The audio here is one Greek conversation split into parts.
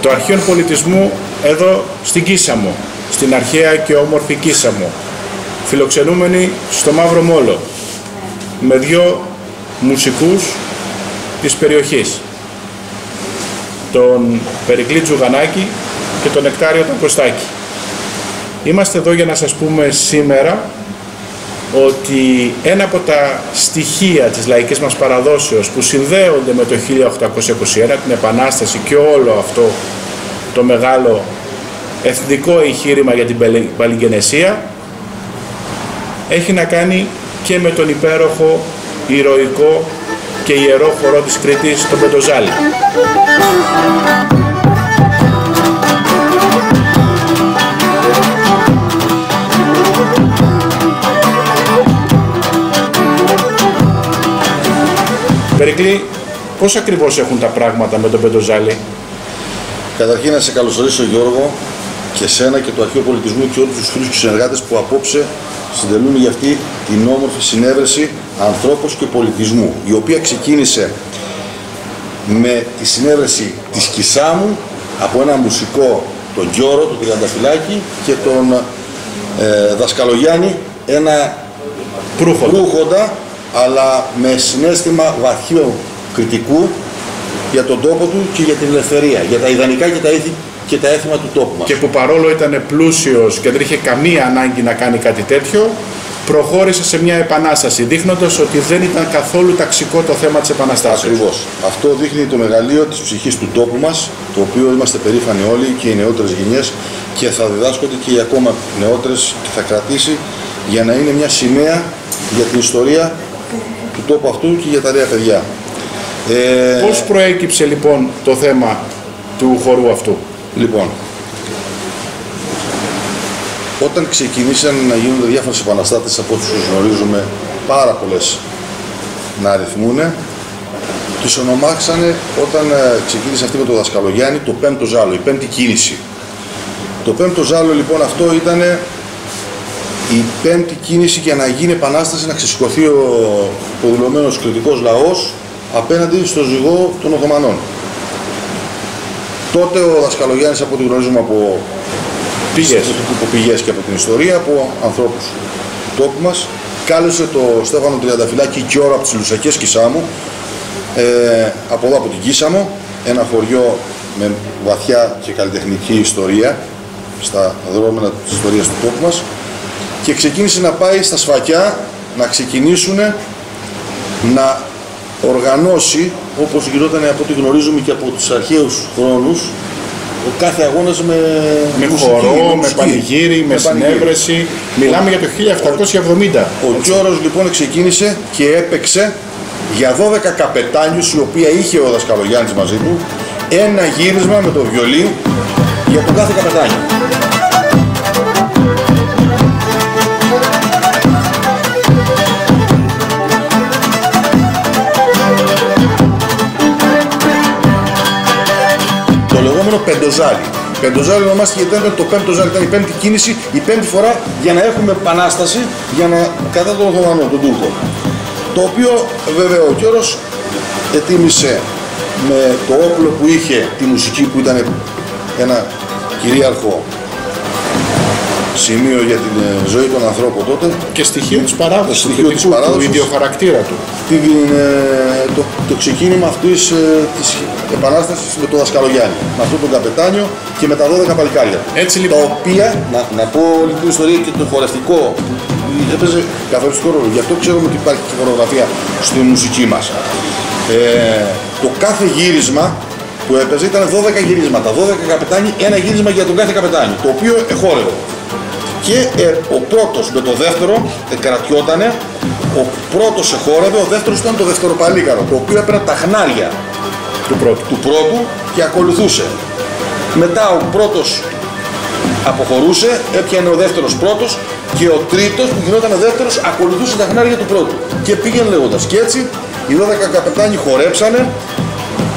το Αρχείο Πολιτισμού εδώ στην Κίσαμο, στην αρχαία και όμορφη Κίσαμο, φιλοξενούμενοι στο Μαύρο Μόλο, με δύο μουσικούς της περιοχής, τον Περικλή Τζουγανάκη και τον Νεκτάριο τον Κωστάκη. Είμαστε εδώ για να σας πούμε σήμερα ότι ένα από τα στοιχεία της λαϊκής μας παραδόσεως που συνδέονται με το 1821, την Επανάσταση και όλο αυτό το μεγάλο εθνικό εγχείρημα για την παλιγγενεσία, έχει να κάνει και με τον υπέροχο, ηρωικό και ιερό χορό της Κρήτης, τον Πεντοζάλη. Περικλή, πώς ακριβώς έχουν τα πράγματα με τον Πεντοζάλη? Καταρχήν να σε καλωσορίσω, Γιώργο, και σένα και το Αρχείο Πολιτισμού και όλους τους φίλους και συνεργάτες που απόψε συντελούν για αυτή την όμορφη συνέβρεση ανθρώπους και πολιτισμού, η οποία ξεκίνησε με τη συνέβρεση της Κισάμου από ένα μουσικό, τον Γιώρο, τον Τριανταφυλάκη, και τον Δασκαλογιάννη, ένα προύχοντα, αλλά με συναίσθημα βαθιού κριτικού για τον τόπο του και για την ελευθερία, για τα ιδανικά και τα έθιμα του τόπου μας. Και που παρόλο ήταν πλούσιος και δεν είχε καμία ανάγκη να κάνει κάτι τέτοιο, προχώρησε σε μια επανάσταση, δείχνοντας ότι δεν ήταν καθόλου ταξικό το θέμα της επαναστάσεως. Ακριβώς. Αυτό δείχνει το μεγαλείο της ψυχής του τόπου μας, το οποίο είμαστε περήφανοι όλοι και οι νεότερες γενιές, και θα διδάσκονται και οι ακόμα νεότερες, και θα κρατήσει για να είναι μια σημαία για την ιστορία του τόπου αυτού και για τα νέα παιδιά. Πώς προέκυψε λοιπόν το θέμα του χορού αυτού? Λοιπόν, όταν ξεκινήσαν να γίνονται διάφορες επαναστάτες, από όσους γνωρίζουμε πάρα πολλές να αριθμούνε, τις ονομάξανε, όταν ξεκίνησε αυτή με τον Δασκαλογιάννη, το πέμπτο ζάλο, η πέμπτη κίνηση. Το πέμπτο ζάλο λοιπόν αυτό ήταν η πέμπτη κίνηση για να γίνει επανάσταση, να ξεσηκωθεί ο υποδουλωμένος κριτικός λαός απέναντι στο ζυγό των Οθωμανών. Τότε ο Δασκαλογιάννης, από ό,τι γνωρίζουμε από πηγές και από την ιστορία, από ανθρώπους του τόπου μας, κάλεσε το Στέφανο Τριανταφυλάκη και ώρα από τις Λουσακές Κισάμου, από εδώ από την Κίσαμο, ένα χωριό με βαθιά και καλλιτεχνική ιστορία, στα δρόμενα της ιστορίας του τόπου μας, και ξεκίνησε να πάει στα Σφακιά να ξεκινήσουν να οργανώσει, όπως γινόταν από ό,τι γνωρίζουμε και από τους αρχαίους χρόνους, ο κάθε αγώνας με μουσική, χορό, με πανηγύρι, με συνέβρεση. Μιλάμε για το 1770. Ο Γιώρος λοιπόν ξεκίνησε και έπαιξε για 12 καπετάνιους, οι οποίοι είχε ο Δασκαλογιάννης μαζί του, ένα γύρισμα με το βιολί για τον κάθε καπετάνιο. Πεντοζάλι. Πεντοζάλι ονομάστηκε γιατί ήταν το πέμπτο ζάλι, ήταν η πέμπτη κίνηση, η πέμπτη φορά για να έχουμε επανάσταση κατά τον Οθωμανό, τον Τούρκο. Το οποίο βέβαια ο Γιώρος ετοίμησε με το όπλο που είχε, τη μουσική που ήταν ένα κυρίαρχο σημείο για την ζωή των ανθρώπων τότε. Και στοιχείο της παράδοσης, του ιδιοχαρακτήρα του. Το ξεκίνημα αυτής της επανάστασης με τον Δασκαλογιάννη, με αυτόν τον καπετάνιο και με τα 12 παλικάρια. Έτσι λοιπόν. Τα οποία, να πω όλη την ιστορία και το χορευτικό, έπαιζε καθοριστικό ρόλο. Γι' αυτό ξέρουμε ότι υπάρχει και χορογραφία στη μουσική μας. Το κάθε γύρισμα που έπαιζε ήταν 12 γυρίσματα. 12 καπετάνιοι, ένα γύρισμα για τον κάθε καπετάνιο, το οποίο εχόρευε. Και ο πρώτος με το δεύτερο κρατιότανε, ο πρώτος εχόρευε, ο δεύτερος ήταν το δευτεροπαλίκαρο, το οποίο έπαιρνε τα χνάρια του πρώτου και ακολουθούσε. Μετά ο πρώτος αποχωρούσε, έπιανε ο δεύτερος πρώτος και ο τρίτος που γινόταν ο δεύτερος ακολουθούσε τα χνάρια του πρώτου. Και πήγαινε λέγοντας. Και έτσι οι 12 καπετάνοι χορέψανε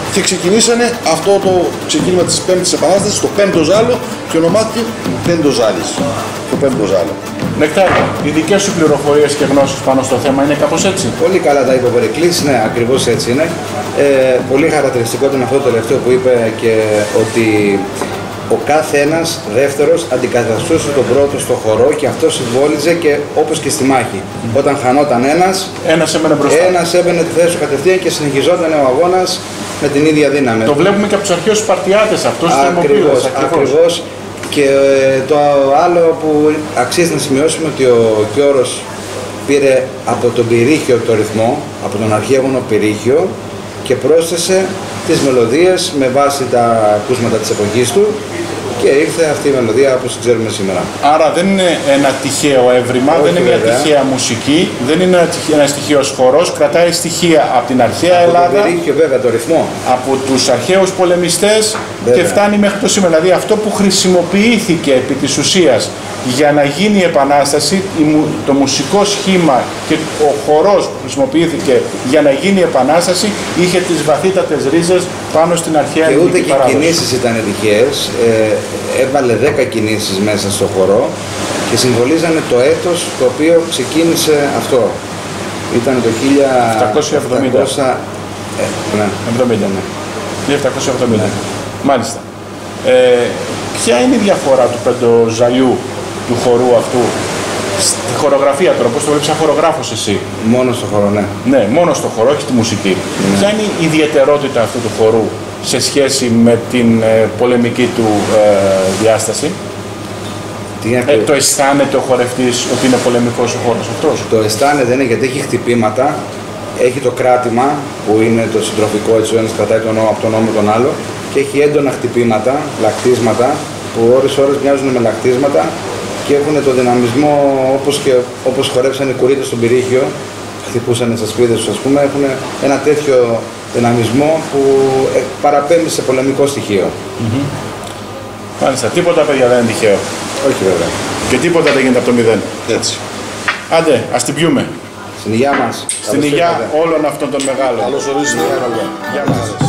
και ξεκινήσανε αυτό το ξεκίνημα της Πέμπτης Επανάστασης, το πέμπτο ζάλο, και ονομάστηκε Πεντοζάλης. Το πέμπτο ζάλο. Νεκτάριο, οι δικές σου πληροφορίες και γνώσεις πάνω στο θέμα είναι κάπως έτσι? Πολύ καλά τα είπε ο Περικλής, ναι, ακριβώς έτσι είναι. Πολύ χαρακτηριστικό ήταν αυτό το τελευταίο που είπε, και ότι ο κάθε ένας δεύτερος αντικαταστούσε τον πρώτο στο χορό, και αυτό συμβόλιζε και όπως και στη μάχη. Όταν χανόταν ένας έμενε μπροστά. Ένας έμπαινε τη θέση του κατευθείαν και συνεχιζόταν ο αγώνας με την ίδια δύναμη. Το βλέπουμε και από τους αρχαίους Σπαρτιάτες αυτό. Ακριβώς. Και το άλλο που αξίζει να σημειώσουμε, ότι ο Κιώρος πήρε από τον Πυρίχιο το ρυθμό, από τον αρχαίγωνο Πυρίχιο, και πρόσθεσε τις μελωδίες με βάση τα ακούσματα της εποχής του, και ήρθε αυτή η μελωδία όπως ξέρουμε σήμερα. Άρα δεν είναι ένα τυχαίο έβριμα, δεν είναι μια τυχαία μουσική, δεν είναι ένας τυχαίος χορός, κρατάει στοιχεία από την αρχαία Ελλάδα, τον Πυρίχιο, βέβαια, το ρυθμό, από τους αρχαίους πολεμιστές, και φτάνει μέχρι το σήμερα. Δηλαδή αυτό που χρησιμοποιήθηκε επί της ουσίας για να γίνει η Επανάσταση, το μουσικό σχήμα και ο χορός που χρησιμοποιήθηκε για να γίνει η Επανάσταση, είχε τις βαθύτατες ρίζες πάνω στην αρχαία ελληνική παράδοση. Και ούτε και οι κινήσεις ήταν τυχαίες. Έβαλε 10 κινήσεις μέσα στο χορό και συμβολίζανε το έτος το οποίο ξεκίνησε αυτό. Ήταν το 1770. Ναι. 1770. Μάλιστα. Ποια είναι η διαφορά του πεντοζαλιού, του χορού αυτού, στη χορογραφία τώρα, πώς το βλέπεις σαν χορογράφος εσύ? Μόνο στο χορό, ναι. Ναι, μόνο στο χορό, όχι στη μουσική. Ποια είναι η ιδιαιτερότητα αυτού του χορού σε σχέση με την πολεμική του διάσταση? Το αισθάνεται ο χορευτής ότι είναι πολεμικός ο χώρος αυτός? Το αισθάνεται, είναι, γιατί έχει χτυπήματα, έχει το κράτημα που είναι το συντροφικό, έτσι ο ένας κρατάει τον νόμο από τον νόμο τον άλλο, και έχει έντονα χτυπήματα, λακτίσματα, που ώρες μοιάζουν με λακτίσματα και έχουν το δυναμισμό, όπως χορέψαν οι κουρίτες στον Πυρίχιο, χτυπούσαν τις ασπίδες τους, ας πούμε, έχουν ένα τέτοιο δυναμισμό που παραπέμπει σε πολεμικό στοιχείο. Μάλιστα, τίποτα, παιδιά, δεν είναι τυχαίο. Όχι, βέβαια. Και τίποτα δεν γίνεται από το μηδέν. Έτσι. Άντε, ας την πιούμε. Στην υγεία μας. Στην υγεία όλων αυτών των μεγάλων. Καλώς ορίζεις, Γεια μας.